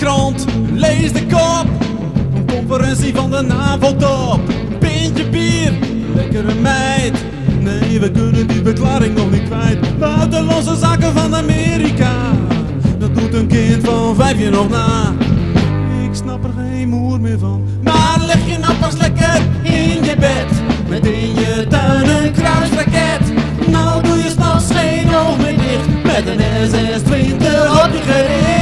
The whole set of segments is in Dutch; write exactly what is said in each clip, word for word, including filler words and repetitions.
krant, lees de kop. Een conferentie van de NAVO-top. Een pintje bier, lekkere meid. Nee, we kunnen die verklaring nog niet kwijt. Buitenlandse zaken van Amerika, dat doet een kind van vijf jaar nog na. Ik snap er geen moer meer van. Maar leg je nou pas lekker in je bed, met in je tuin een kruisraket. Nou doe je s'nachts geen oog meer dicht, met een S S twintig op je gericht.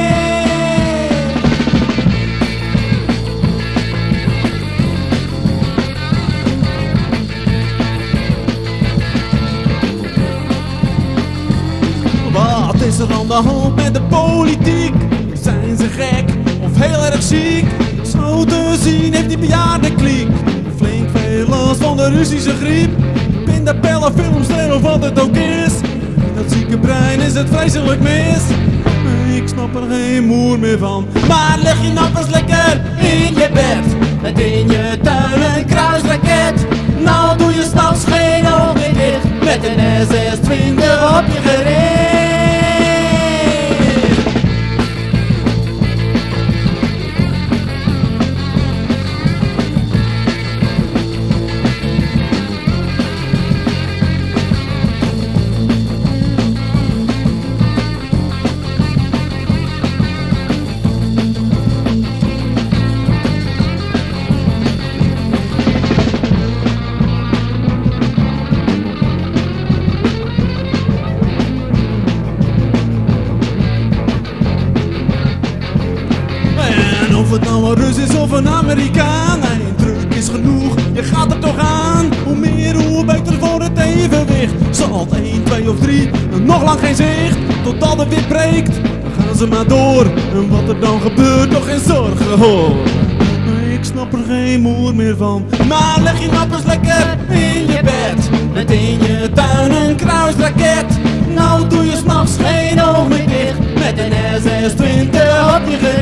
Wat is er aan de hand met de politiek? Zijn ze gek of heel erg ziek? Zo te zien heeft die bejaarde kliek flink veel last van de Russische griep. Pindapellen, filmster of wat het ook is, dat zieke brein is het vreselijk mis. Ik snap er geen moer meer van. Maar leg je nou pas lekker in je bed, met in je tuin een kruisraket. Nou doe je s'nachts geen oog meer dicht, met een S S twintig op je gericht. Of het nou een Rus is of een Amerikaan, nee, druk is genoeg, je gaat er toch aan. Hoe meer, hoe beter voor het evenwicht. Zal het één, twee of drie, nog lang geen zicht, totdat het weer breekt. Dan gaan ze maar door, en wat er dan gebeurt, nog geen zorgen hoor. Ik snap er geen moer meer van. Maar leg je nou eens lekker in je bed, met in je tuin een kruisraket. Nou doe je s'nachts geen oog meer dicht, met een S S twintig op je gericht.